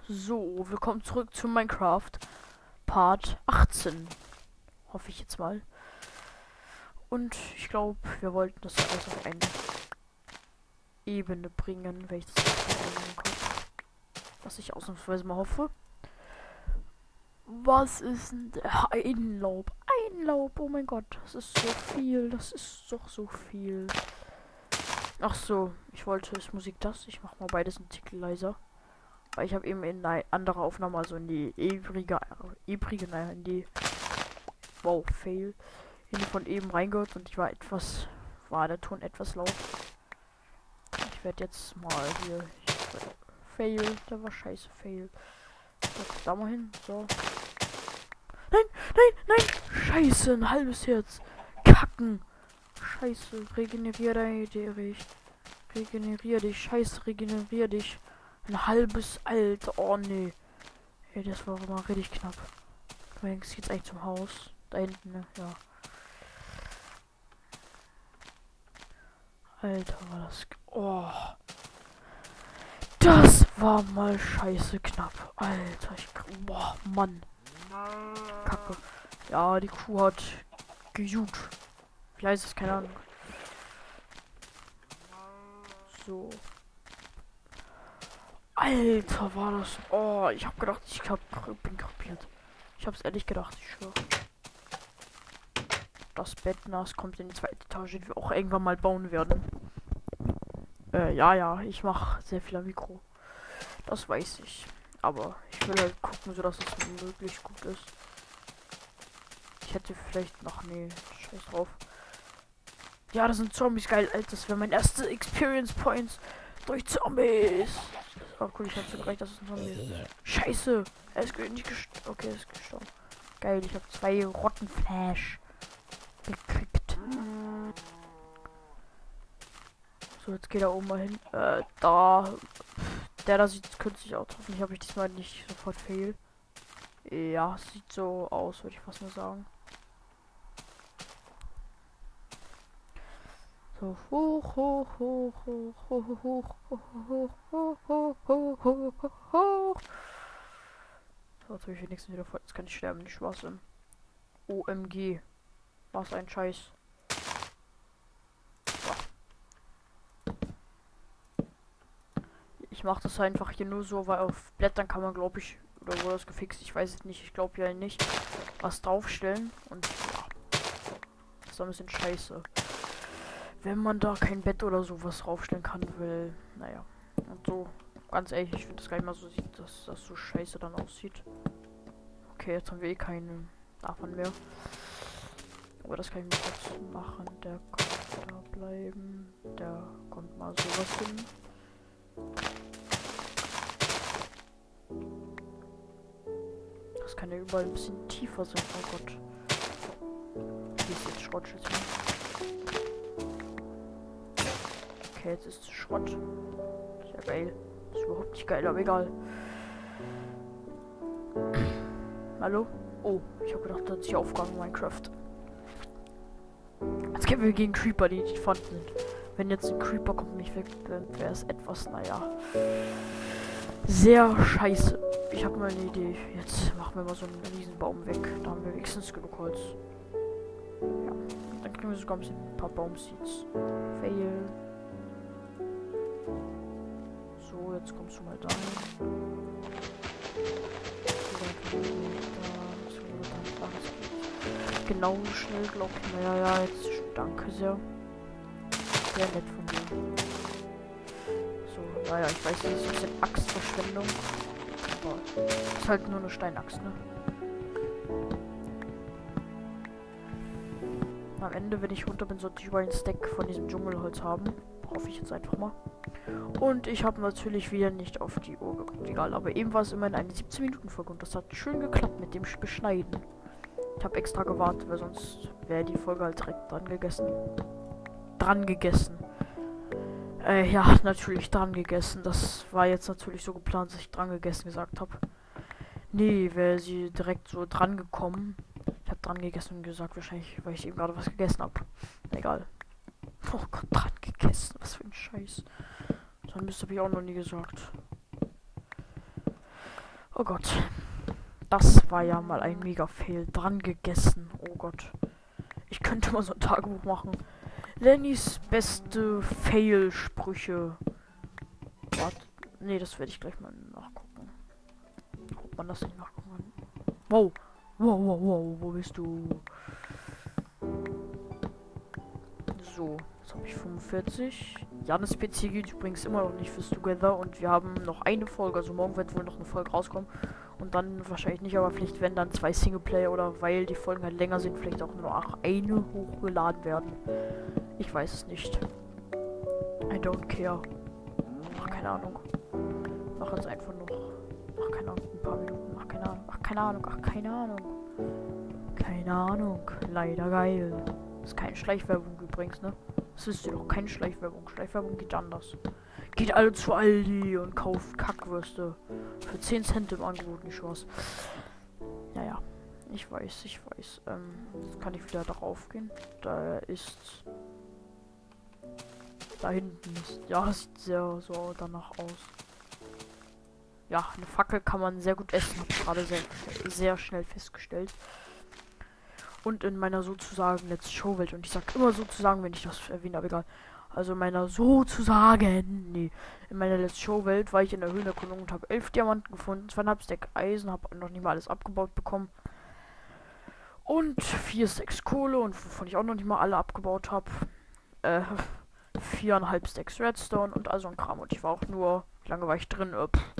So, willkommen zurück zu Minecraft Part 18. Hoffe ich jetzt mal. Und ich glaube, wir wollten das alles auf eine Ebene bringen, wenn ich das richtig Kopf. Was ich ausnahmsweise mal hoffe. Was ist denn Einlaub? Einlaub, oh mein Gott, das ist so viel. Das ist doch so viel. Ach so, ich wollte, ist Musik das? Ich mach mal beides einen Tick leiser. Weil ich habe eben in eine andere Aufnahme, also in die naja, in die, wow, Fail, in die von eben reingehört und war der Ton etwas laut. Ich werde jetzt mal hier, Fail, der war scheiße, Fail. Jetzt da mal hin, so. Nein, nein, nein, scheiße, ein halbes Herz. Kacken. Scheiße, regenerier dich, scheiße, regenerier dich. Ein halbes Alter. Oh nee. Hey, das war mal richtig knapp. Jetzt geht's eigentlich zum Haus. Da hinten, ne? Ja. Alter, war das. Oh. Das war mal scheiße knapp. Alter, boah, Mann. Kacke. Ja, die Kuh hat gejuckt. Wie heißt es? Keine Ahnung. So. Alter, war das. Oh, ich hab gedacht, bin kapiert. Ich hab's ehrlich gedacht, ich schwöre. Das Bett nass kommt in die zweite Etage, die wir auch irgendwann mal bauen werden. Ja, ich mach sehr viel am Mikro. Das weiß ich. Aber ich will halt gucken, so dass es möglichst gut ist. Ich hätte vielleicht noch. Nee, scheiß drauf. Ja, das sind Zombies, geil, Alter. Das wäre mein erster Experience Points durch Zombies. Oh cool, ich hab's gereicht, dass es ein Zombie ist. Scheiße! Er ist nicht gestorben. Okay, er ist gestorben. Geil, ich habe 2 Rottenflash gekriegt. So, jetzt geht er oben mal hin. Da. Der da sieht künstlich aus. Hoffentlich habe ich diesmal nicht sofort fail. Ja, sieht so aus, würde ich fast mal sagen. So, hoch, hoch, hoch, hoch, hoch, hoch, hoch, hoch, hoch, hoch, hoch, hoch, hoch, hoch. So, jetzt habe ich wenigstens wieder voll. Jetzt kann ich sterben, nicht Spaß im OMG. Was ein Scheiß. So. Ich mache das einfach hier nur so, weil auf Blättern kann man, glaube ich, oder wurde das gefixt, ich weiß es nicht, ich glaube ja nicht, was draufstellen. Und ja, das ist ein bisschen scheiße. Wenn man da kein Bett oder sowas draufstellen kann, will, naja. Und so, ganz ehrlich, ich finde das gar nicht mal so sieht, dass das so scheiße dann aussieht. Okay, jetzt haben wir eh keine davon mehr. Aber das kann ich mir kurz machen. Der kann da bleiben. Der kommt mal sowas hin. Das kann ja überall ein bisschen tiefer sein. Oh Gott. Hier ist jetzt Schrott. Okay, jetzt ist es Schrott. Ist ja geil. Ist überhaupt nicht geil, aber egal. Hallo? Oh, ich habe gedacht, das ist die Aufgabe in Minecraft. Jetzt kämpfen wir gegen Creeper, die nicht vorhanden sind. Wenn jetzt ein Creeper kommt und mich weg, dann wäre es etwas, naja, sehr scheiße. Ich habe mal eine Idee. Jetzt machen wir mal so einen Riesenbaum weg. Da haben wir wenigstens genug Holz. Ja, dann kriegen wir sogar ein paar Baumseeds. Fail. So, jetzt kommst du mal da. Genau schnell, glaube ich. Naja, ja, jetzt danke sehr. Sehr nett von dir. So, naja, ich weiß, das ist ein bisschen Axtverschwendung. Aber ist halt nur eine Steinaxt, ne? Am Ende, wenn ich runter bin, sollte ich über einen Stack von diesem Dschungelholz haben. Hoffe ich jetzt einfach mal. Und ich habe natürlich wieder nicht auf die Uhr geguckt. Egal, aber eben war es immerhin eine 17-Minuten-Folge und das hat schön geklappt mit dem Beschneiden. Ich habe extra gewartet, weil sonst wäre die Folge halt direkt dran gegessen. Ja, natürlich dran gegessen. Das war jetzt natürlich so geplant, dass ich dran gegessen gesagt habe. Nee, wäre sie direkt so dran gekommen. Ich habe dran gegessen und gesagt, wahrscheinlich, weil ich eben gerade was gegessen habe. Egal. Oh Gott, dran gegessen. Was für ein Scheiß. So ein Mist habe ich auch noch nie gesagt. Oh Gott. Das war ja mal ein Mega-Fail. Dran gegessen. Oh Gott. Ich könnte mal so ein Tagebuch machen. Lennys beste Fail-Sprüche. Warte. Nee, das werde ich gleich mal nachgucken. Ob man das nicht nachgucken kann. Wow. Wow, wow, wow. Wo bist du? So. Jetzt habe ich 45. Janis PC geht übrigens immer noch nicht fürs Together. Und wir haben noch eine Folge. Also morgen wird wohl noch eine Folge rauskommen. Und dann wahrscheinlich nicht, aber vielleicht wenn dann 2 Singleplayer oder weil die Folgen halt länger sind, vielleicht auch nur eine hochgeladen werden. Ich weiß es nicht. I don't care. Ach, keine Ahnung. Mach jetzt einfach noch. Ach, keine Ahnung. Ein paar Minuten. Ach, keine Ahnung. Ach, keine Ahnung. Ach, keine Ahnung. Keine Ahnung. Leider geil. Das ist keine Schleichwerbung übrigens, ne? Das ist doch keine Schleichwerbung. Schleichwerbung geht anders. Geht alle zu Aldi und kauft Kackwürste. Für 10 Cent im Angebot, nicht was. Naja. Ich weiß. Jetzt kann ich wieder darauf gehen. Da ist... Da hinten ist... Ja, das sieht sehr so danach aus. Ja, eine Fackel kann man sehr gut essen. Habe ich gerade sehr schnell festgestellt. Und in meiner sozusagen Let's Show Welt. Und ich sag immer sozusagen, wenn ich das erwähne, aber egal. Also in meiner in meiner Let's Show Welt war ich in der Höhlenerkundung und habe 11 Diamanten gefunden, 2,5 Stack Eisen, habe noch nicht mal alles abgebaut bekommen. Und 4 Stacks Kohle, und wovon ich auch noch nicht mal alle abgebaut habe. 4,5 Stacks Redstone und also ein Kram. Und ich war auch nur, wie lange war ich drin?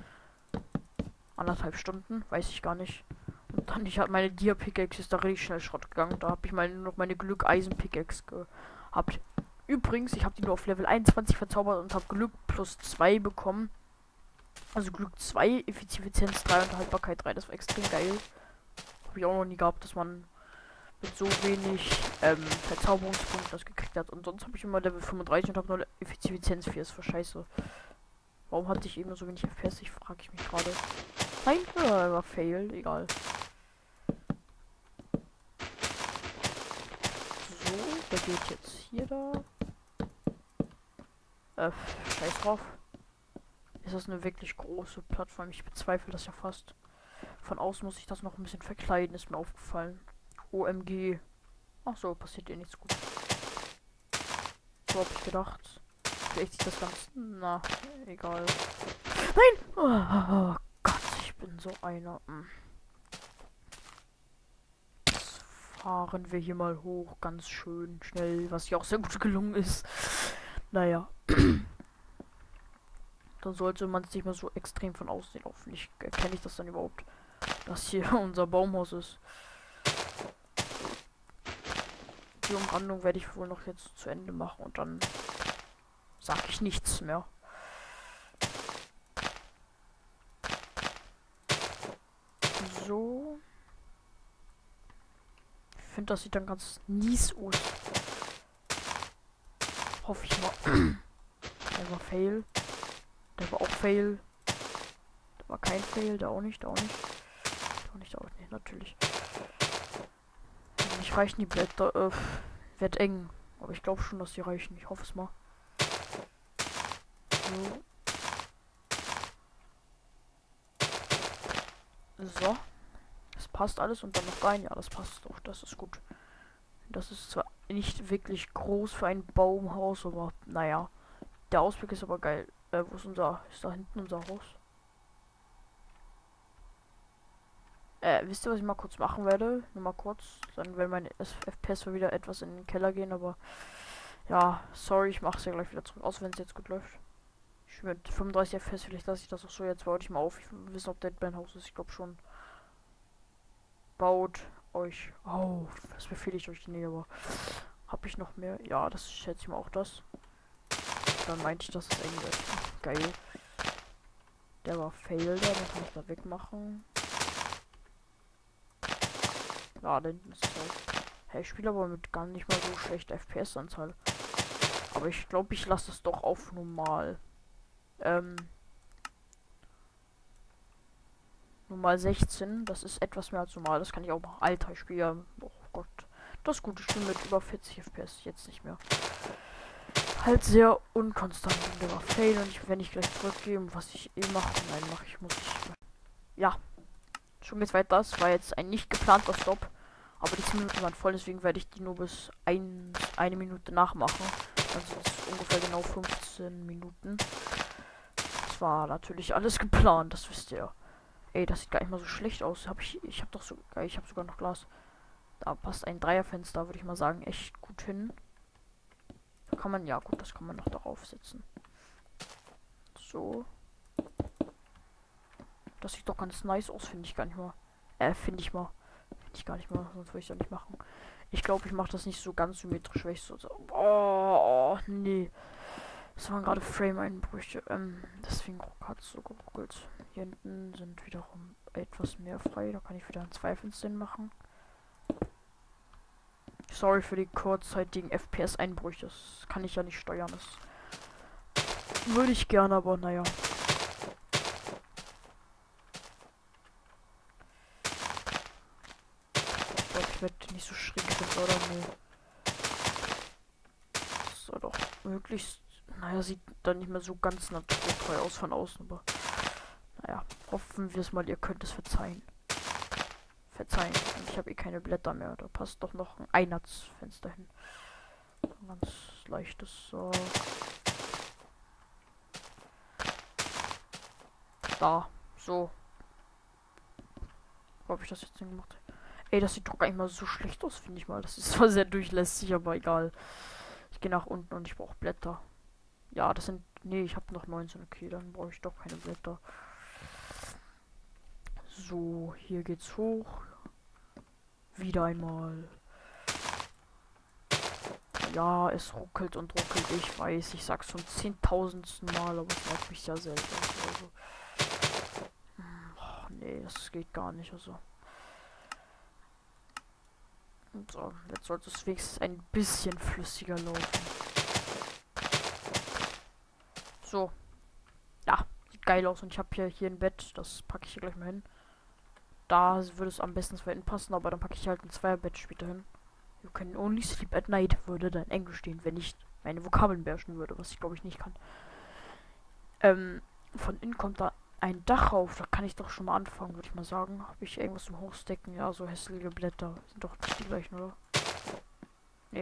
1,5 Stunden, weiß ich gar nicht. Und dann, ich hatte meine Dia-Pickaxe, ist da richtig schnell Schrott gegangen. Da habe ich noch meine Glück-Eisen-Pickaxe gehabt. Übrigens, ich habe die nur auf Level 21 verzaubert und habe Glück plus 2 bekommen. Also Glück 2, Effizienz 3 und Haltbarkeit 3. Das war extrem geil. Habe ich auch noch nie gehabt, dass man mit so wenig Verzauberungspunkten das gekriegt hat. Und sonst habe ich immer Level 35 und habe nur Effizienz 4. Das war scheiße. Warum hatte ich eben so wenig FPS? Ich frage mich gerade. Nein, war Fail, egal. So, der geht jetzt hier da. Scheiß drauf. Ist das eine wirklich große Plattform? Ich bezweifle das ja fast. Von außen muss ich das noch ein bisschen verkleiden, ist mir aufgefallen. OMG. Ach so, passiert eh nichts gut. So hab ich gedacht. Vielleicht sieht das ganz... Na, egal. Nein! Oh Gott, ich bin so einer. Jetzt fahren wir hier mal hoch, ganz schön schnell, was ja auch sehr gut gelungen ist. Naja. Dann sollte man es nicht mehr so extrem von außen sehen. Hoffentlich erkenne ich das dann überhaupt, dass hier unser Baumhaus ist. Die Umrandung werde ich wohl noch jetzt zu Ende machen und dann sage ich nichts mehr. So. Ich finde, das sieht dann ganz mies aus. Hoffe ich mal. Der war Fail. Der war auch Fail. Der war kein Fail. Der auch nicht. Der auch nicht. Der auch nicht. Der auch nicht. Natürlich. Nicht reichen die Blätter. Wird eng. Aber ich glaube schon, dass die reichen. Ich hoffe es mal. So. Das passt alles und dann noch rein. Ja, das passt doch. Das ist gut. Das ist zwar nicht wirklich groß für ein Baumhaus, aber naja. Der Ausblick ist aber geil. Wo ist unser... Ist da hinten unser Haus? Wisst ihr, was ich mal kurz machen werde? Nur mal kurz. Dann werden meine FPS wieder etwas in den Keller gehen, aber... Ja, sorry, ich mache es ja gleich wieder zurück. Außer wenn es jetzt gut läuft. Ich mit 35 FPS, vielleicht lasse ich das auch so. Jetzt baue ich mal auf. Ich will wissen, ob Deadman Haus ist. Ich glaube schon. Baut euch auf. Das befehle ich euch nicht, aber... Habe ich noch mehr? Ja, das schätze ich mal auch das. Dann meinte ich, dass es eng wird. Geil. Der war Fail, den kann ich da wegmachen. Ja, da hinten ist es auch. Hey, ich spiele aber mit gar nicht mal so schlechter FPS-Anzahl. Aber ich glaube, ich lasse es doch auf normal. Normal 16, das ist etwas mehr als normal. Das kann ich auch machen. Alter, ich spiele ja. Oh Gott. Das ist gut, ich spiele mit über 40 FPS. Jetzt nicht mehr. Halt sehr unkonstant. Und der war Fail. Und wenn ich gleich zurückgehe, was ich eh mache. Nein, muss ich. Ja. Schon geht's weiter. Das war jetzt ein nicht geplanter Stopp. Aber die 10 Minuten waren voll, deswegen werde ich die nur bis eine Minute nachmachen. Also das ist ungefähr genau 15 Minuten. Das war natürlich alles geplant, das wisst ihr. Ey, das sieht gar nicht mal so schlecht aus. Ich habe sogar noch Glas. Da passt ein Dreierfenster, würde ich mal sagen, echt gut hin. Da kann man, ja gut, das kann man noch darauf setzen. So. Das sieht doch ganz nice aus, finde ich gar nicht mal. Finde ich mal. Finde ich gar nicht mal, sonst würde ich es ja nicht machen. Ich glaube, ich mache das nicht so ganz symmetrisch, weil ich so. Oh, nee. Das waren gerade Frame-Einbrüche. Deswegen hat es so geruckelt. Hier hinten sind wiederum etwas mehr frei. Da kann ich wieder ein 2 Fenster machen. Sorry für die kurzzeitigen FPS-Einbrüche. Das kann ich ja nicht steuern. Das würde ich gerne, aber naja. Ich glaube, ich werde nicht so schräg finden, oder? Nee. Das soll doch möglichst. Naja, sieht dann nicht mehr so ganz naturtreu aus von außen, aber. Naja, hoffen wir es mal, ihr könnt es verzeihen. Verzeihen. Und ich habe eh keine Blätter mehr. Da passt doch noch ein Einheitsfenster hin. Ganz leichtes. So. Da. So. Wo habe ich das jetzt denn gemacht? Ey, das sieht doch gar nicht mal so schlecht aus, finde ich mal. Das ist zwar sehr durchlässig, aber egal. Ich gehe nach unten und ich brauche Blätter. Ja, das sind. Nee, ich habe noch 19. Okay, dann brauche ich doch keine Blätter. So, hier geht's hoch. Wieder einmal. Ja, es ruckelt und ruckelt. Ich weiß, ich sag's zum 10.000. Mal, aber es nervt mich ja selber. Also. Oh, nee, das geht gar nicht. Also. Und so, jetzt sollte es wenigstens ein bisschen flüssiger laufen. So. Ja, sieht geil aus. Und ich habe hier ein Bett. Das packe ich hier gleich mal hin. Da würde es am besten zu hinten passen, aber dann packe ich halt ein Zweierbett später hin. You can only sleep at night würde dann Englisch stehen, wenn ich meine Vokabeln beherrschen würde, was ich glaube ich nicht kann. Von innen kommt da ein Dach rauf, da kann ich doch schon mal anfangen, würde ich mal sagen. Habe ich irgendwas zum Hochstecken? Ja, so hässliche Blätter. Sind doch nicht die gleichen, oder? Nee.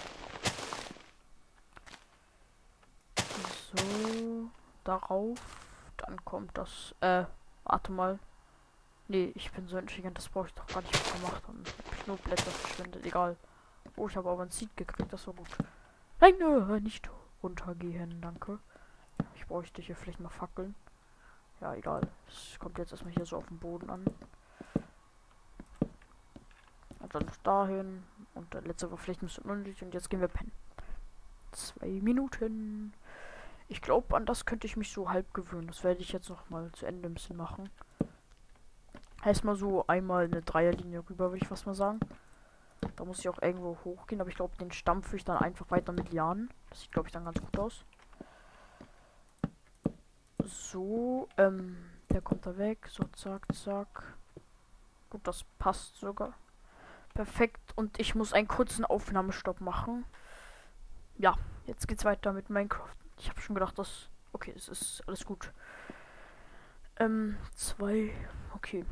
So, darauf. Dann kommt das, warte mal. Nee, ich bin so intelligent, das brauche ich doch gar nicht mehr gemacht. Dann habe ich nur Blätter verschwendet, egal. Oh, ich habe aber ein Seed gekriegt, das war gut. Nein, nicht runtergehen, danke. Ich bräuchte hier vielleicht mal Fackeln. Ja, egal. Es kommt jetzt erstmal hier so auf den Boden an. Und dann noch dahin. Und der letzte war vielleicht ein bisschen unnötig. Und jetzt gehen wir pennen. 2 Minuten. Ich glaube, an das könnte ich mich so halb gewöhnen. Das werde ich jetzt noch mal zu Ende ein bisschen machen. Erstmal so einmal eine Dreierlinie rüber, würde ich fast mal sagen. Da muss ich auch irgendwo hochgehen, aber ich glaube, den stampfe ich dann einfach weiter mit Lianen. Das sieht, glaube ich, dann ganz gut aus. So, der kommt da weg. So, zack, zack. Gut, das passt sogar. Perfekt. Und ich muss einen kurzen Aufnahmestopp machen. Ja, jetzt geht's weiter mit Minecraft. Ich habe schon gedacht, dass... Okay, es ist alles gut. 2... Okay.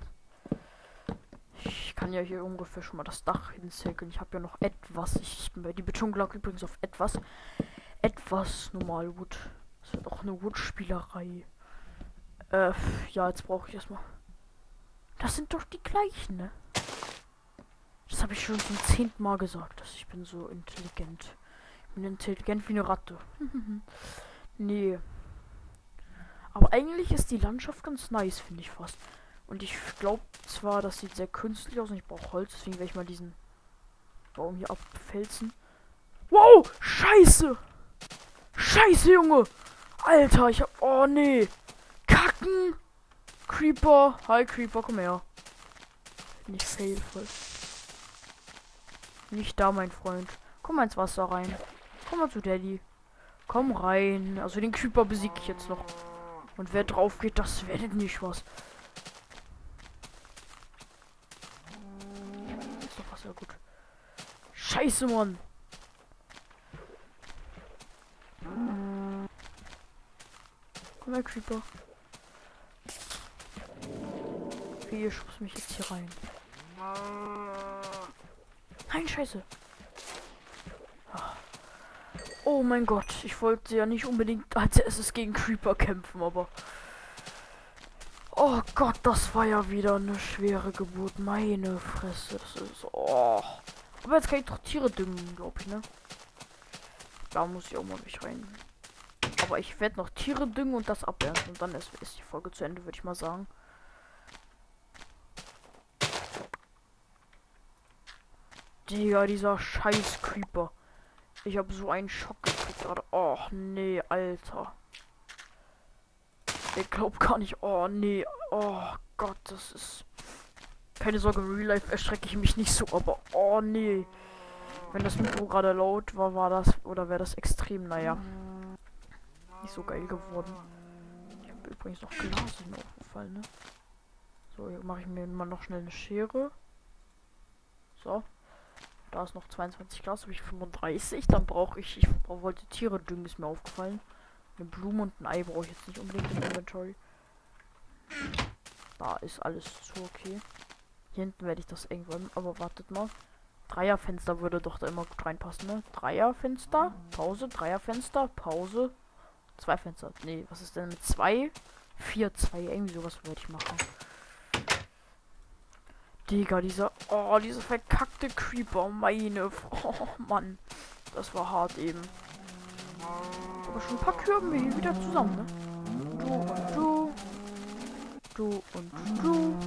Ich kann ja hier ungefähr schon mal das Dach hinzirkeln. Ich habe ja noch etwas. Die Betonung lag übrigens auf etwas. Etwas normal Wood. Das wird auch eine Wood-Spielerei. Ja, jetzt brauche ich erstmal. Das sind doch die gleichen, ne? Das habe ich schon zum 10. Mal gesagt, dass ich bin so intelligent. Ich bin intelligent wie eine Ratte. Nee. Aber eigentlich ist die Landschaft ganz nice, finde ich fast. Und ich glaube zwar, das sieht sehr künstlich aus und ich brauche Holz, deswegen werde ich mal diesen Baum hier abfelzen. Wow! Scheiße! Scheiße, Junge! Alter, ich hab... Oh, nee! Kacken! Creeper! Hi, Creeper, komm her. Nicht failvoll. Nicht da, mein Freund. Komm mal ins Wasser rein. Komm mal zu Daddy. Komm rein. Also den Creeper besiege ich jetzt noch. Und wer drauf geht, das werdet nicht was. Ist doch Wasser gut. Scheiße, Mann. Komm her, Creeper. Wie, ich schubst mich jetzt hier rein. Nein, scheiße. Oh mein Gott, ich wollte ja nicht unbedingt als erstes gegen Creeper kämpfen, aber... Oh Gott, das war ja wieder eine schwere Geburt. Meine Fresse, das ist... Oh. Aber jetzt kann ich doch Tiere düngen, glaube ich, ne? Da muss ich auch mal mich rein. Aber ich werde noch Tiere düngen und das abernten. Und dann ist die Folge zu Ende, würde ich mal sagen. Digga, dieser scheiß Creeper. Ich habe so einen Schock gekriegt gerade. Oh, nee, Alter. Ich glaub gar nicht. Oh, nee. Oh Gott, das ist... Keine Sorge, im Real Life erschrecke ich mich nicht so, aber... Oh, nee. Wenn das Mikro gerade laut war, war das... Oder wäre das extrem, naja. Nicht so geil geworden. Ich habe übrigens noch Glas in mir aufgefallen, ne? So, hier mache ich mir mal noch schnell eine Schere. So. Da ist noch 22 Glas, habe ich 35. Dann brauche ich wollte Tiere düngen, ist mir aufgefallen. Eine Blume und ein Ei brauche ich jetzt nicht unbedingt im Inventory. Da ist alles zu okay. Hier hinten werde ich das irgendwann, aber wartet mal. Dreierfenster würde doch da immer gut reinpassen, ne? Dreierfenster, Pause, Dreierfenster, Pause. Zwei Fenster. Nee, was ist denn mit 2? 4, 2, irgendwie sowas würde ich machen. Digga, dieser verkackte Creeper, meine Oh, Mann. Das war hart eben. Aber schon ein paar Kühe haben wir hier wieder zusammen, ne? Du und du. Du und du.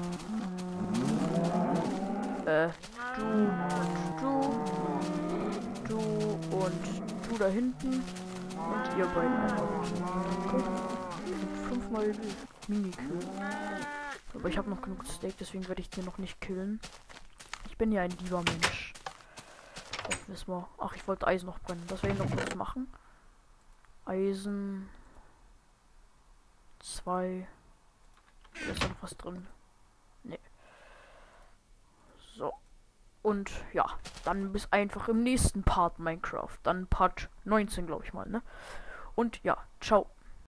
Du und du. Du und du da hinten. Und ihr beiden einmal bitte. Okay. Wir sind 5-mal Mini-Kühe. Aber ich habe noch genug Steak, deswegen werde ich den noch nicht killen. Ich bin ja ein lieber Mensch. Das wissen wir. Ach, ich wollte Eisen noch brennen. Das werde ich noch kurz machen. Eisen. 2. Da ist noch was drin. Nee. So. Und ja, dann bis einfach im nächsten Part Minecraft. Dann Part 19, glaube ich mal, ne? Und ja, ciao.